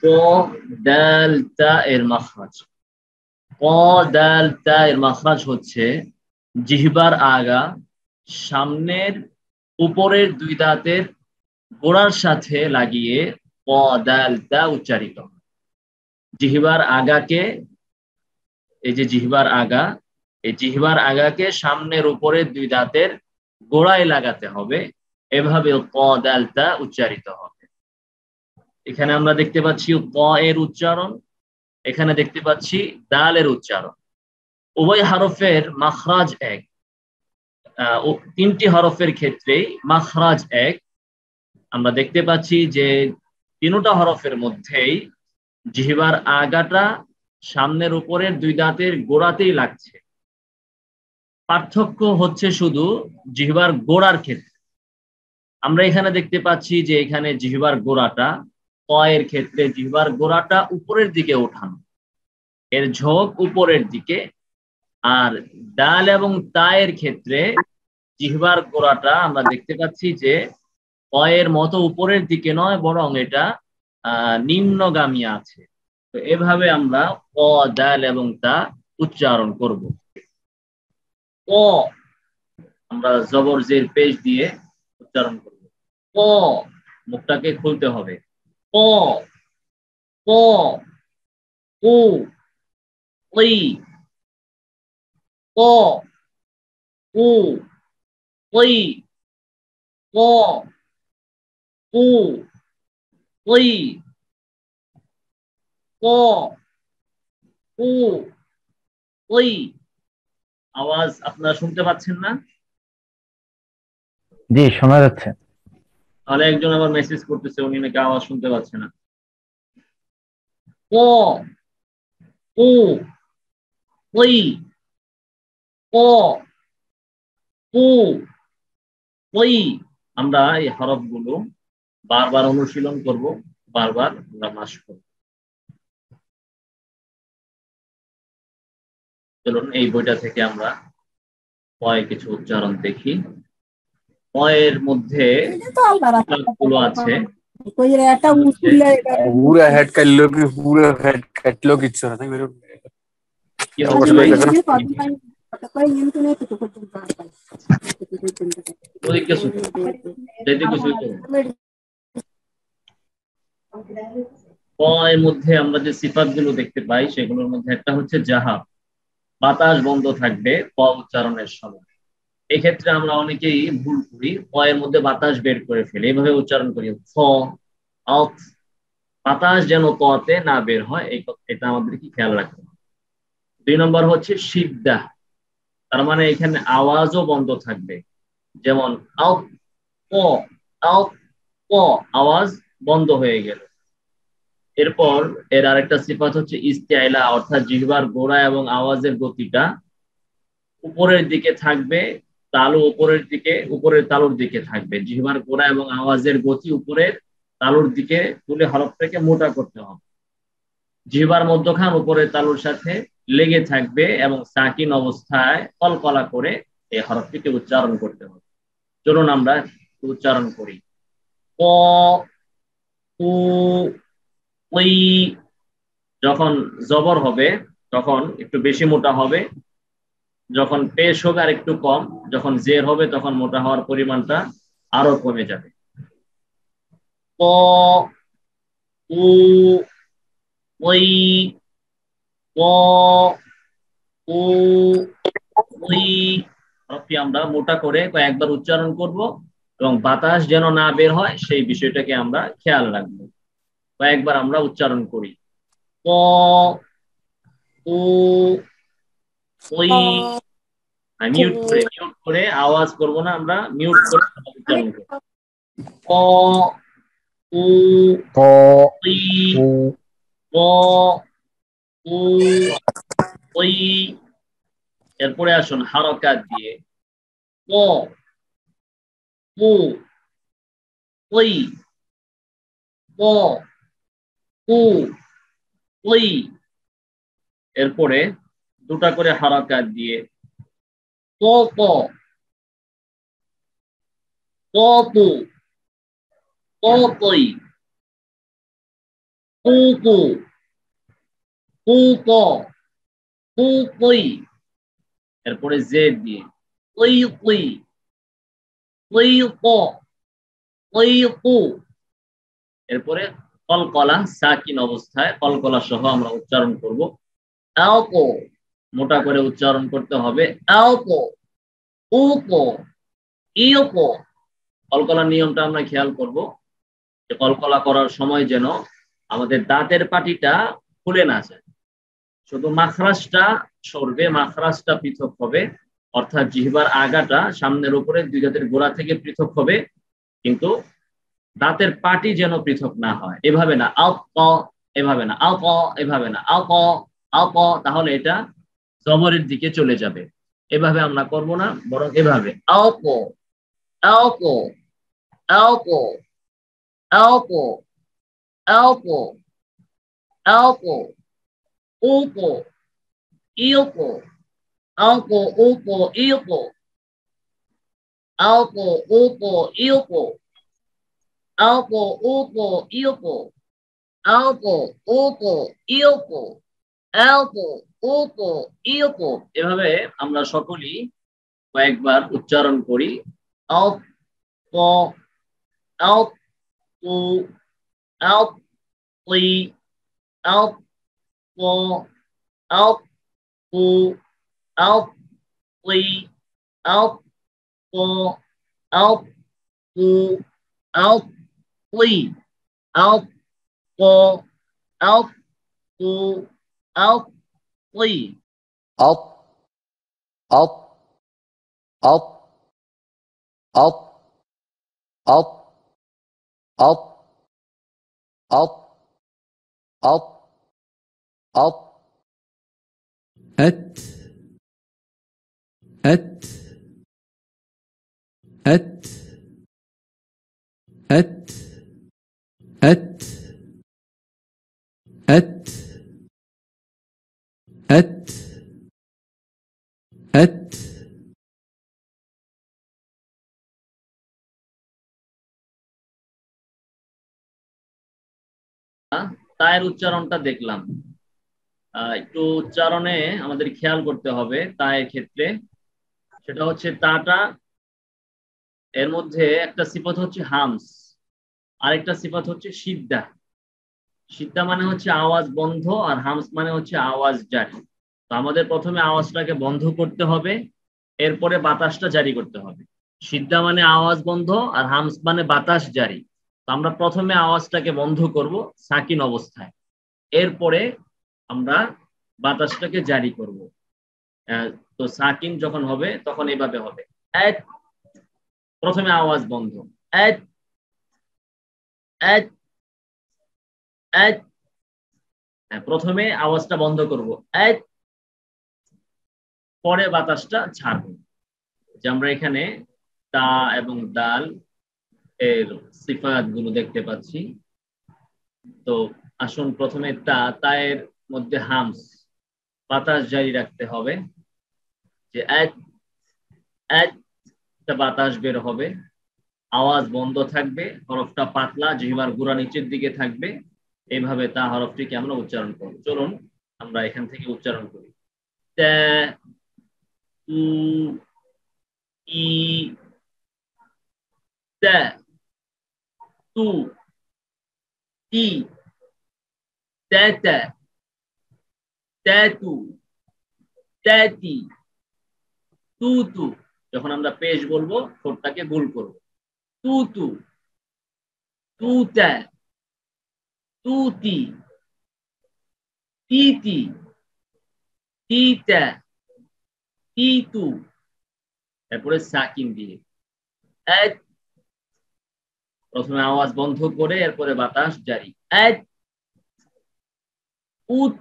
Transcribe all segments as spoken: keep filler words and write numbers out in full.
ক দাল তা এর মাখরাজ। ক দাল তা এর মাখরাজ হচ্ছে জিহ্বার আগা সামনের উপরের দুই দাঁতের গোড়ার সাথে লাগিয়ে ক দাল তা উচ্চারিত হয়। জিহ্বার আগাকে, এই যে জিহ্বার আগা, এই জিহ্বার আগাকে সামনের উপরের দুই দাঁতের গোড়ায় লাগাতে হবে, এভাবে ক দাল তা উচ্চারিত হবে। এখানে আমরা দেখতে পাচ্ছি ক এর উচ্চারণ, এখানে দেখতে পাচ্ছি দালের উচ্চারণ। উভয় হরফের মাখরাজ এক, তিনটি হরফের ক্ষেত্রেই মাখরাজ এক। আমরা দেখতে পাচ্ছি যে তিনটা হরফের মধ্যেই জিহ্বার আগাটা সামনের উপরের দুই দাঁতের গোড়াতেই লাগছে। পার্থক্য হচ্ছে শুধু জিহ্বার গোড়ার ক্ষেত্রে। আমরা এখানে দেখতে পাচ্ছি যে এখানে জিহ্বার গোড়াটা, ক এর ক্ষেত্রে জিহ্বার গোড়াটা উপরের দিকে ওঠানো, এর ঝোঁক উপরের দিকে। আর দাল এবং তা এর ক্ষেত্রে জিহ্বার গোড়াটা আমরা দেখতে পাচ্ছি যে ক এর মতো উপরের দিকে নয়, বরং এটা আহ নিম্নগামী আছে। তো এভাবে আমরা ক, দাল এবং তা উচ্চারণ করব। ক আমরা জবর জের পেশ দিয়ে উচ্চারণ করব। ক, মুখটাকে খুলতে হবে। ক, ক, কু, ওই, ক, কু, ওই, ক, কু, ওই, ক, কু, ওই। আওয়াজ আপনারা শুনতে পাচ্ছেন না? জি, শোনা যাচ্ছে। তাহলে একজন আবার মেসেজ করতেছে, উনি নাকি আওয়াজ শুনতে পাচ্ছে না। ক, কু, ওই, ক, কু, ওই। আমরা এই হরফগুলো বারবার অনুশীলন করব, বারবার আমরা মাস করব। চলুন এই বইটা থেকে আমরা কয় কিছু উচ্চারণ দেখি। কয়ের মধ্যে গুলো আছে, पूरा हेड कर लो कि पूरा हेड कट लो किच्छु ना मेरे কি হচ্ছে ভাই? ওদিক কিছু যেতে কিছু কয়ের মধ্যে আমরা যে সিফাতগুলো দেখতে পাই সেগুলোর মধ্যে একটা হচ্ছে জাহা, বাতাস বন্ধ থাকবে ক উচ্চারণের সময়। এক্ষেত্রে আমরা অনেকেই ভুল করি, কয়ের মধ্যে বাতাস বের করে ফেলি, এভাবে উচ্চারণ করি ফ, আউট। বাতাস যেন কতে না বের হয়, এই এটা আমাদের কি খেয়াল রাখতে হবে। দুই নম্বর হচ্ছে সিদ্ধা, তার মানে এখানে আওয়াজও বন্ধ থাকবে, যেমন আউট ক, আউট ক, আওয়াজ বন্ধ হয়ে গেল। এরপর এর আরেকটা সিফাত হচ্ছে ইস্তিআলা, অর্থাৎ জিহ্বার গোড়া এবং আওয়াজের গতিটা উপরের দিকে থাকবে, তালু উপরের দিকে, উপরের তালুর দিকে থাকবে। জিহ্বার গোড়া এবং আওয়াজের গতি উপরের তালুর দিকে তুলে হরফটাকে মোটা করতে হবে। জিহ্বার মধ্যখান উপরের তালুর সাথে লেগে থাকবে এবং সাকিন অবস্থায় কলকলা করে এই হরফটিকে উচ্চারণ করতে হবে। চলুন আমরা উচ্চারণ করি। ক, কু, ওই। যখন জবর হবে তখন একটু বেশি মোটা হবে, যখন পেশ হোক আর একটু কম, যখন জের হবে তখন মোটা হওয়ার পরিমাণটা আরো কমে যাবে। ক, উ, ওই, ক, উ, ওই। হরফটি আমরা মোটা করে কয়েকবার উচ্চারণ করব এবং বাতাস যেন না বের হয় সেই বিষয়টাকে আমরা খেয়াল রাখবো। কয়েকবার আমরা উচ্চারণ করি। ক, উ, ওই। মিউট করে মিউট করে আওয়াজ করব না, আমরা মিউট করে উচ্চারণ করব। ক, উ, ক, ওই, উ, ক, উ, ওই। এরপরে আসুন হারকাত দিয়ে। ক, উ, ওই, ক, উ, ওই। এরপরে দুটা করে হারকাত দিয়ে ক, ক, ক, কু, ক, কই। কুকু কুকো কুকুই, এরপরে জেড দিয়ে কুই কুই কুই কো কুই কু, এরপরে কলকলা সাকিন অবস্থায় কলকলা সহ আমরা উচ্চারণ করব। আলকো, মোটা করে উচ্চারণ করতে হবে। আলকো উকো ইউকো। কলকলার নিয়মটা আমরা খেয়াল করব যে কলকলা করার সময় যেন আমাদের দাঁতের পাটিটা খুলে না যায়, শুধু মাখরাজটা সরবে, মাখরাজটা পৃথক হবে, অর্থাৎ জিহ্বার আগাটা সামনের উপরে দুই দাঁতের গোড়া থেকে পৃথক হবে, কিন্তু দাঁতের পাটি যেন পৃথক না হয়। এভাবে না আল ক, এভাবে না আল ক, এভাবে না আল ক আল ক, তাহলে এটা জবরের দিকে চলে যাবে। এভাবে আমরা করব না, বরং এভাবে আল ক আল ক আল ক আল ক আল ক আল ক উ ক ইউ ক আল ক উ ক ইউ ক আল ক উ ক ইউ ক আল ক উ ক ইউ ক আল ক উ ক ইউ ক আল ক উ ক ইউ ক। এভাবে আমরা সকলেই কয়েকবার উচ্চারণ করি। আল ক আল কু আল কুই আল ক আল কু আল কুই আল ক আল কু আল কুই আল ক আল কু আল কুই। Up, up, up, up, up, up, up, up, up. أت أت أت أت أت أت أت أت তায়ের উচ্চারণটা দেখলাম, একটু উচ্চারণে আমাদের খেয়াল করতে হবে তায়ের ক্ষেত্রে। সেটা হচ্ছে তাটা, এর মধ্যে একটা সিফাত হচ্ছে হামস, আরেকটা সিফাত হচ্ছে সিদ্ধা। সিদ্ধা মানে হচ্ছে আওয়াজ বন্ধ, আর হামস মানে হচ্ছে আওয়াজ জারি। তো আমাদের প্রথমে আওয়াজটাকে বন্ধ করতে হবে, এরপরে বাতাসটা জারি করতে হবে। সিদ্ধা মানে আওয়াজ বন্ধ, আর হামস মানে বাতাস জারি। তো আমরা প্রথমে আওয়াজটাকে বন্ধ করব সাকিন অবস্থায়, এরপরে আমরা বাতাসটাকে জারি করব। তো সাকিন যখন হবে তখন এইভাবে হবে, এক, প্রথমে আওয়াজ বন্ধ, এক এক এক, প্রথমে আওয়াজটা বন্ধ করব এক, পরে বাতাসটা ছাড়ব। যে আমরা এখানে তা এবং দাল এর সিফাত গুলো দেখতে পাচ্ছি। তো আসুন প্রথমে তা, তায়ের মধ্যে হামস, বাতাস জারি রাখতে হবে, যে এক এক, বাতাস বের হবে, আওয়াজ বন্ধ থাকবে, হরফটা পাতলা, জিহ্বার গুড়া নিচের দিকে থাকবে। এইভাবে তা হরফটিকে আমরা উচ্চারণ করব। চলুন আমরা এখান থেকে উচ্চারণ করি। তা তু ই তা তু ই তা তা তাতু তাতি তু তু। যখন আমরা পেশ বলবো ঠোঁটটাকে গোল করব, তু তু তু তা তুতি তিতি তিতা তিতু, তারপরে সাকিন দিয়ে এক, প্রথমে আওয়াজ বন্ধ করে এরপরে বাতাস জারি, এক উত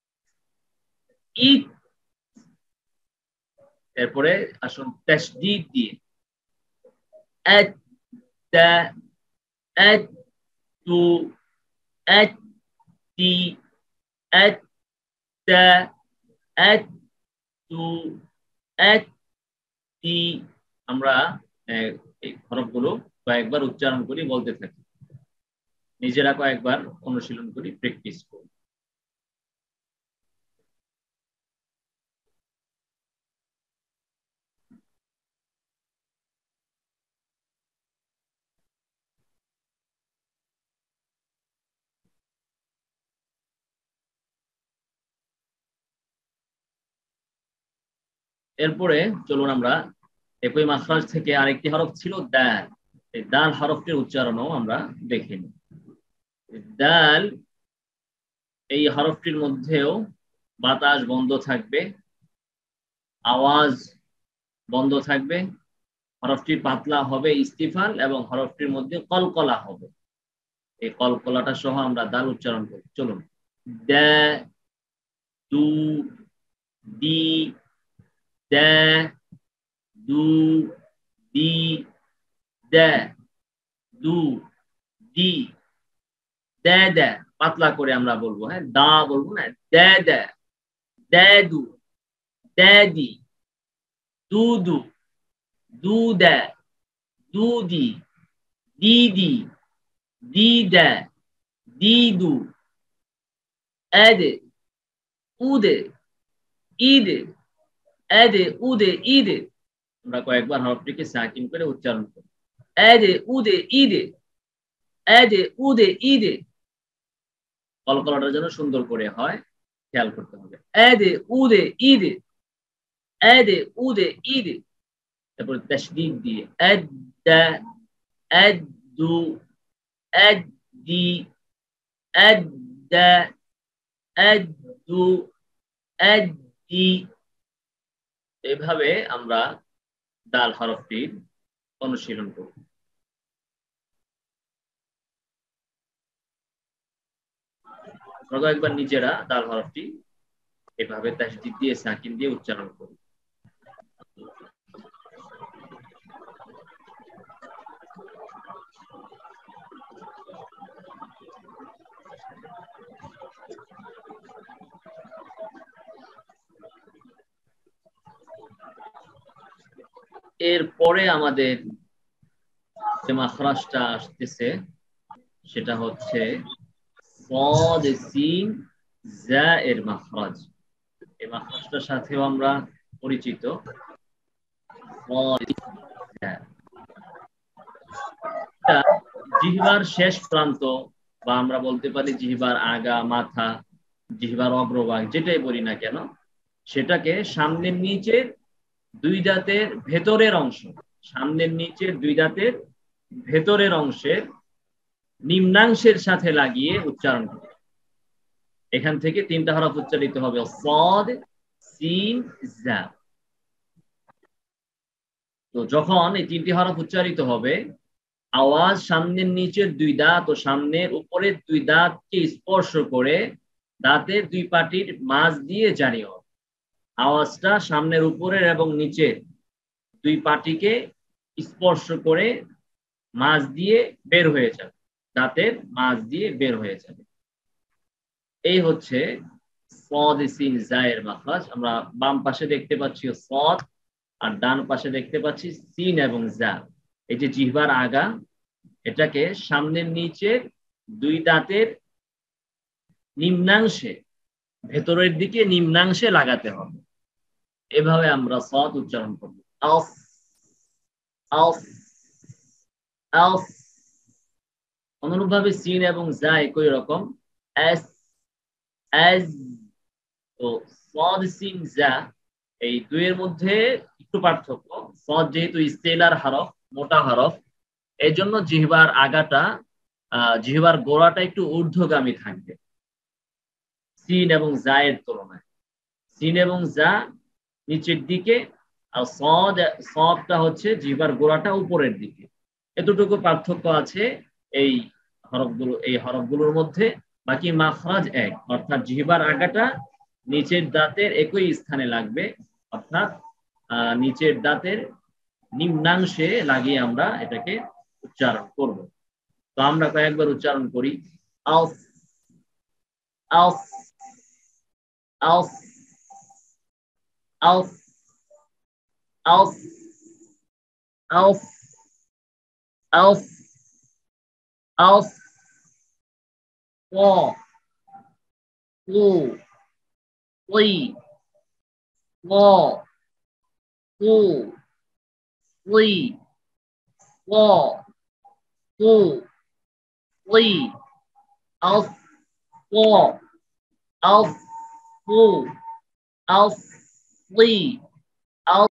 ইত, এরপরে আসুন তাসদীদ দিয়ে এক তা এক তু এক তি এক তা এক তু এক তি। আমরা এই হরফগুলো কয়েকবার উচ্চারণ করি, বলতে থাকি। নিজেরা কয়েকবার অনুশীলন করি, প্র্যাকটিস করি। এরপরে চলুন আমরা একই মাখরাজ থেকে আরেকটি হরফ ছিল দাল, এই দাল হরফটির উচ্চারণও আমরা দেখে নিই। দাল এই হরফটির মধ্যেও বাতাস বন্ধ থাকবে, আওয়াজ বন্ধ থাকবে, হরফটি পাতলা হবে ইস্তিফাল এবং হরফটির মধ্যে কলকলা হবে। এই কলকলাটা সহ আমরা দাল উচ্চারণ করি। চলুন, দা, দু, দি, দা, দু, দি, দা, দু, দি, দা, দা, পাতলা করে আমরা বলবো, হ্যাঁ, দা বলবো না, দা, দা, দাদু, দাদি, দুদু, দুদা, দুদি, দিদি, দিদা, দিদু, এদে, উদে, ঈদে, এদে, উদে, ঈদে। আমরা কয়েকবার হরফটিকে সাকিন করে উচ্চারণ করি। এদে, উদে, ঈদে, এদে, উদে, ঈদে। কলকলাটার জন্য সুন্দর করে হয়, খেয়াল করতে হবে। এদে, উদে, ঈদে, এদে, উদে, ঈদে। তারপর তাশদীদ দিয়ে আদা, আদু, আদি, আদা, আদু, আদি। এভাবে আমরা দাল হরফটির অনুশীলন করব। আমরা একবার নিজেরা দাল হরফটি এভাবে তাশদীদ দিয়ে সাকিন দিয়ে উচ্চারণ করি। এরপরে আমাদের যে মাখরাজটা আসতেছে সেটা হচ্ছে সাদ সিন জা এর মাখরাজ। এই মাখরাজটার সাথেও আমরা পরিচিত। জিহ্বার শেষ প্রান্ত বা আমরা বলতে পারি জিহ্বার আগা, মাথা, জিহ্বার অগ্রভাগ, যেটাই বলি না কেন, সেটাকে সামনের নিচের দুই দাঁতের ভেতরের অংশ, সামনের নিচের দুই দাঁতের ভেতরের অংশের নিম্নাংশের সাথে লাগিয়ে উচ্চারণ করতে। এখান থেকে তিনটা হরফ উচ্চারিত হবে, সাদ, সিন, জা। তো যখন এই তিনটি হরফ উচ্চারিত হবে, আওয়াজ সামনের নিচের দুই দাঁত ও সামনের উপরের দুই দাঁতকে স্পর্শ করে দাঁতের দুই পাটির মাঝ দিয়ে জারি হবে। আওয়াজটা সামনের উপরের এবং নিচের দুই পাটিকে স্পর্শ করে মাঝ দিয়ে বের হয়ে যাবে, দাঁতের মাঝ দিয়ে বের হয়ে যাবে। এই হচ্ছে সাদ সিন জা এর মাখরাজ। আমরা বাম পাশে দেখতে পাচ্ছি সাদ আর ডান পাশে দেখতে পাচ্ছি সিন এবং জা। এই যে জিহ্বার আগা, এটাকে সামনের নিচে দুই দাঁতের নিম্নাংশে, ভেতরের দিকে নিম্নাংশে লাগাতে হবে। এভাবে আমরা সাদ উচ্চারণ করব। আস, আস, আস। অনুরূপভাবে সিন এবং জা একই রকম, এস, এস। তো সাদ সিন জা এই দুইয়ের মধ্যে একটু পার্থক্য। সাদ যেহেতু স্টেলার হরফ, মোটা হরফ, এই জন্য জিহ্বার আগাটা, জিহ্বার গোড়াটা একটু ঊর্ধ্বগামী থাকবে সিন এবং জা এর তুলনায়। সিন এবং জা নিচের দিকে, আর সাদ, সাদটা হচ্ছে জিহ্বার গোড়াটা উপরের দিকে। এতটুকু পার্থক্য আছে এই হরফগুলো, এই হরফগুলোর মধ্যে। বাকি মাখরাজ এক, অর্থাৎ জিহ্বার আগাটা নিচের দাঁতের একই স্থানে লাগবে, অর্থাৎ নিচের দাঁতের নিম্নাংশে লাগিয়ে আমরা এটাকে উচ্চারণ করব। তো আমরা কয়েকবার উচ্চারণ করি। আস, আস, আস, আস, আস, আস, আস, আস, و و وي و و وي و و وي ألف و ألف و ألف وي